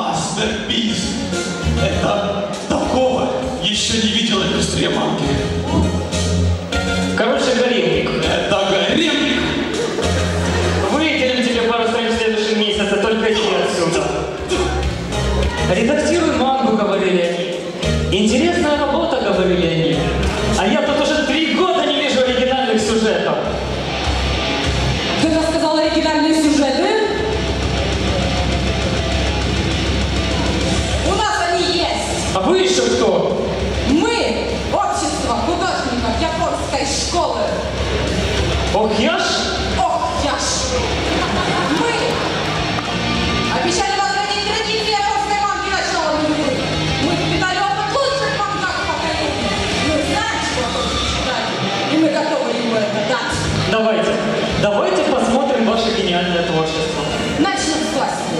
мастерпис. Это такого еще не видела индустрия манги. Короче, гаремник. Это гаремник. Выделим тебе пару страниц в следующем месяце, только иди отсюда. Редактируй мангу, говорили они. Интересная работа, говорили они. А я тут уже 3 года не вижу оригинальных сюжетов. Ты рассказал оригинальные сюжеты? У нас они есть! А вы еще кто? Мы – общество художников японской школы. Ох, я ж? Ох, я ж! Мы обещали возродить традиции японской манги начала нулевых. Мы впитали опыт лучших мангак поколений. Мы знаем, что хочет читать, и мы готовы ему это дать. Давайте посмотрим ваше гениальное творчество. Начнем с классики.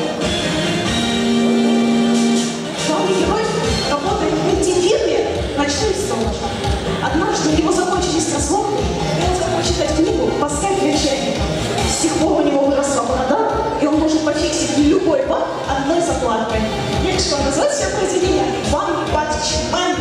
Главный герой работает в мультифирме «Ночной сторож». Однажды у него закончились разломы, и он захотел читать книгу «Поставь решение». С тех пор у него выросла борода, и он может пофиксить любой баг одной заплаткой. Я решила назвать свое произведение «Ван Патич Ван».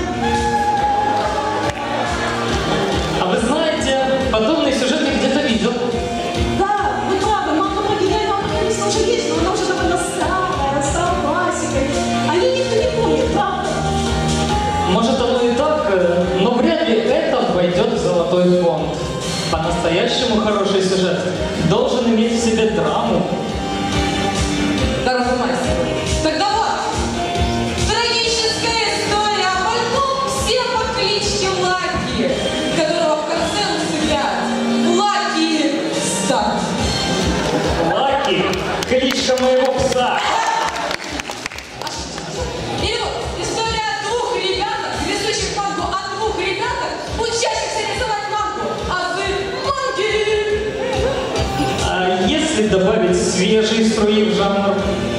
А вы знаете, подобные сюжеты где-то видел. Да, вы правы, манга про гениального программиста уже есть, но она уже довольно старая, стала классикой. О ней никто не помнит, правда? Может, оно и так, но вряд ли это войдет в золотой фонд. По-настоящему хороший сюжет должен иметь в себе драму. Дорогой мастер, тогда вот, трагическая история о больном всем по кличке Лаки, которого в конце усыпят. Лаки Стар. Лаки, кличка моего пса. Или вот история о 2 ребятах, рисующих мангу, о 2 ребятах, учащихся рисовать мангу. А вы манги! А если добавить свежие струи в жанр?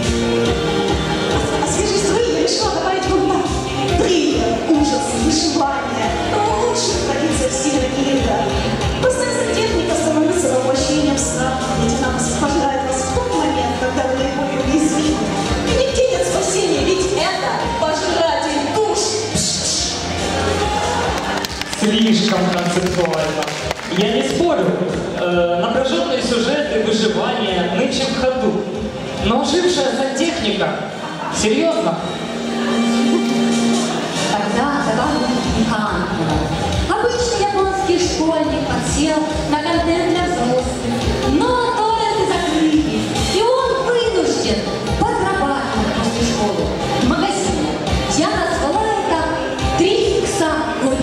А свежей струи я решила добавить вот триллер, ужас, выживание. Но лучше традиция Стивена Кинга. Простая сантехника становится воплощением сна, ведь она пожирает вас в тот момент, когда вы наиболее уязвимы. И нигде нет спасения, ведь это пожиратель душ. Слишком концептуально. Я не спорю. Напряженные сюжеты, выживание нынче в ходу. Но ожившая сантехника. Серьезно? Тогда добавим канку. Обычный японский школьник подсел на контент для взрослых, но туалеты закрыли, и он вынужден подрабатывать после школы в магазине. Я назвала это 3 икса.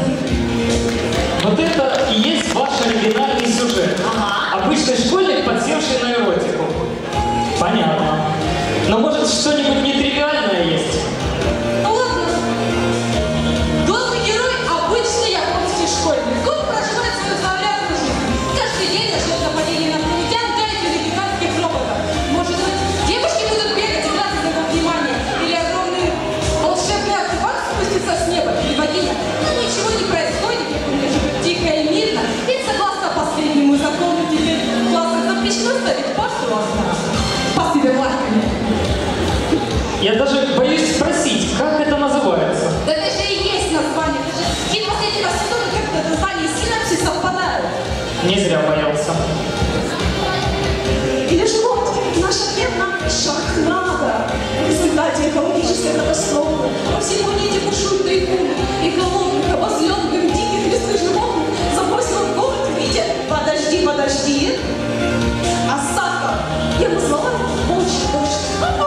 Вот это и есть ваш оригинальный сюжет. Ага. Обычный школьник, подсевший на эротику. Понятно. Но может что-нибудь нетривиальное есть? Ну ладно. Главный герой – обычный японский школьник. Он проживает свою заурядную жизнь. Каждый день ждет нападения на инопланетян, гайки или гигантских роботов. Может быть, девушки будут бегать и драться за его внимание, или огромный волшебный артефакт спустится с неба, или богиня. Но ничего не происходит, Япония живет тихо и мирно. Ведь согласно последнему закону теперь в классах запрещено ставить пасту окна. Пастыря лайками. Я даже боюсь спросить, как это называется? Да это же и есть название. Это же фильм последнего сезона, как это название и синапсис совпадают. Не зря боялся. Или же вот наша ферма Шахнада. В результате экологической катастрофы по всей планете бушуют тайфуны, и голодных, обозленных, диких лесных животных забросило в город в виде подожди, осадков. Я назвала его «Волчий дождь».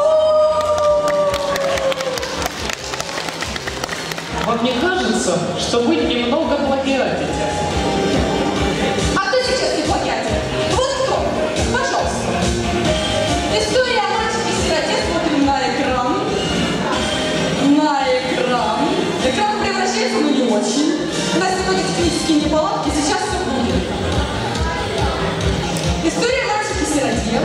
Вам не кажется, что вы немного плагиатите? А кто сейчас не плагиатит? Вот кто? Пожалуйста. История о мальчике-сироте, смотрим на экран. На экран. Экран превращается, но не очень. У нас сегодня технические неполадки, сейчас все будет. История о мальчике-сироте.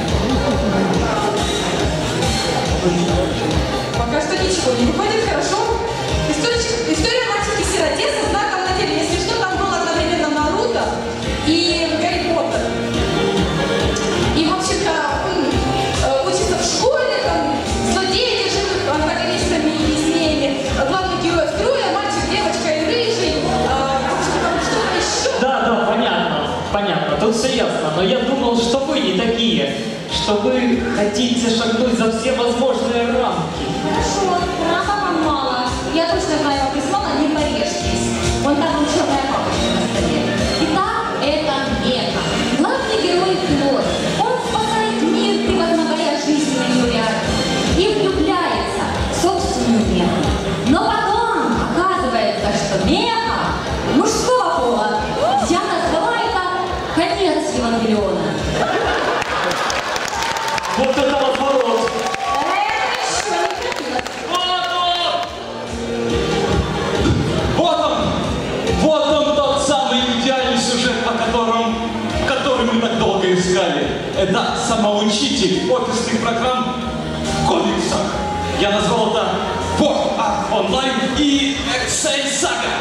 Пока что ничего не выходит, хорошо? История о мальчике-сироте со знаком на теле. Если что, там было одновременно Наруто и Гарри Поттер. И, в общем-то, он учится в школе, там, злодеи держит но я думал, что вы не такие, что вы хотите шагнуть за все возможные рамки. Хорошо, раба вам мало. Я точно знаю, как из мала не порежьтесь. Вон там вон черная папочка на столе. Итак, это Меха. Главный герой Флёр. Он спасает мир, превозмогая жизненные неурядицы. И влюбляется в собственную Меху. Но потом оказывается, что Меха мужского пола. Я назвала это конец Евангелиона. Вот это разворот! Это еще не конец. Вот он тот самый идеальный сюжет, который мы так долго искали. Это самоучитель офисных программ в комиксах. Я назвал это World Art Online и Excel Saga.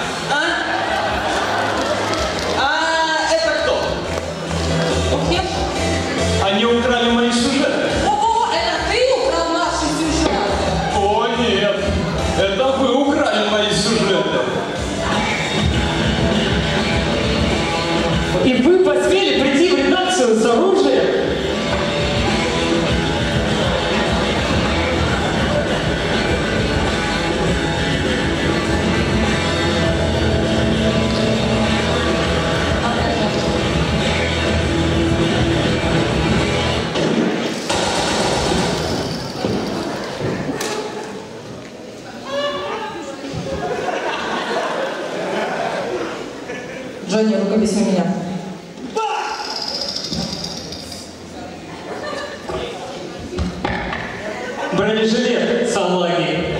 А это кто? Уфер? Они украли мои сюжеты. Ого, это ты украл наши сюжеты? О нет, это вы украли мои сюжеты. И вы посмели прийти в редакцию с оружием? Джонни, рукопись у меня. Бронежилет, салаги.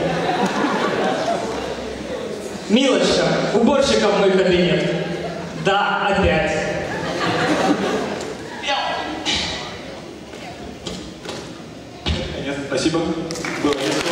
Милочка, уборщика в мой кабинет. Да, опять. Нет, спасибо. Было весело.